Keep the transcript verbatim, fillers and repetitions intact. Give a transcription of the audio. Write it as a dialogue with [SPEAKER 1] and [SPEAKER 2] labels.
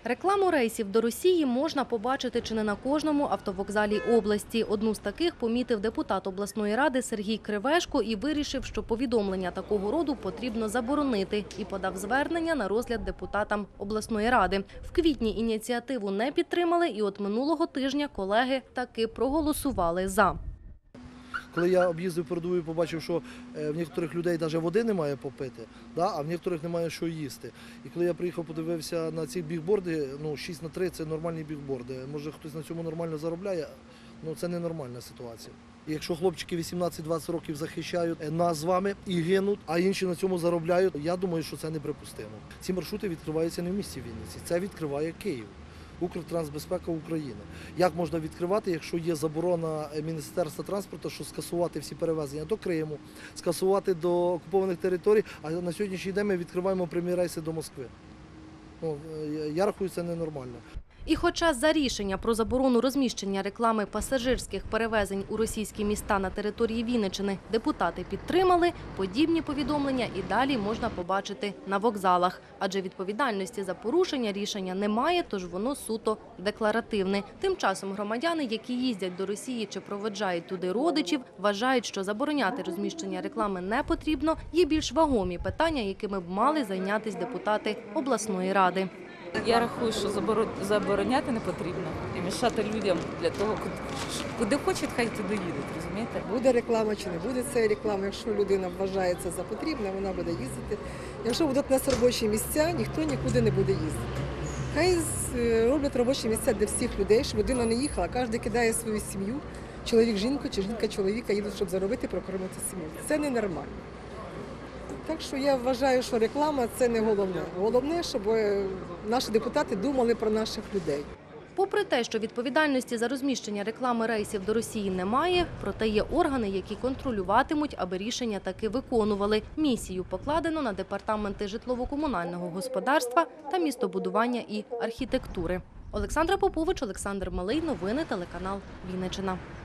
[SPEAKER 1] Рекламу рейсів до Росії можна побачити чи не на кожному автовокзалі області. Одну з таких помітив депутат обласної ради Сергій Кривешко і вирішив, що повідомлення такого роду потрібно заборонити. І подав звернення на розгляд депутатам обласної ради. В квітні ініціативу не підтримали і от минулого тижня колеги таки проголосували «за».
[SPEAKER 2] Коли я об'їздив передову, побачив, що в некоторих людей навіть води немає попити, а в некоторих немає що їсти. І коли я приїхав, подивився на ці бігборди, ну шість на три – це нормальні бігборди. Може хтось на цьому нормально заробляє, ну це не нормальна ситуація. І якщо хлопчики вісімнадцять-двадцять років захищають нас з вами і гинуть, а інші на цьому заробляють, я думаю, що це неприпустимо. Ці маршрути відкриваються не в місті Вінниці, це відкриває Київ. Укртрансбезпека України. Як можна відкривати, якщо є заборона Міністерства транспорту, що скасувати всі перевезення до Криму, скасувати до окупованих територій, а на сьогоднішній день ми відкриваємо прямі рейси до Москви. Ну, я рахую, це ненормально.
[SPEAKER 1] І хоча за рішення про заборону розміщення реклами пасажирських перевезень у російські міста на території Вінниччини депутати підтримали, подібні повідомлення і далі можна побачити на вокзалах. Адже відповідальності за порушення рішення немає, тож воно суто декларативне. Тим часом громадяни, які їздять до Росії чи проведжають туди родичів, вважають, що забороняти розміщення реклами не потрібно, є більш вагомі питання, якими б мали зайнятися депутати обласної ради.
[SPEAKER 3] Я рахую, що забороняти не потрібно і мішати людям для того, куди хочуть, хай туди їдуть, розумієте?
[SPEAKER 4] Буде реклама чи не буде цієї реклами, якщо людина вважає це за потрібне, вона буде їздити. Якщо будуть у нас робочі місця, ніхто нікуди не буде їздити. Хай роблять робочі місця для всіх людей, щоб людина не їхала, кожен кидає свою сім'ю, чоловік жінку чи жінка чоловіка їдуть, щоб заробити, прокормити сім'ю. Це ненормально. Так що я вважаю, що реклама – це не головне. Головне, щоб наші депутати думали про наших людей.
[SPEAKER 1] Попри те, що відповідальності за розміщення реклами рейсів до Росії немає, проте є органи, які контролюватимуть, аби рішення таки виконували. Місію покладено на департаменти житлово-комунального господарства та містобудування і архітектури. Олександра Попович, Олександр Малий. Новини телеканал Вінниччина.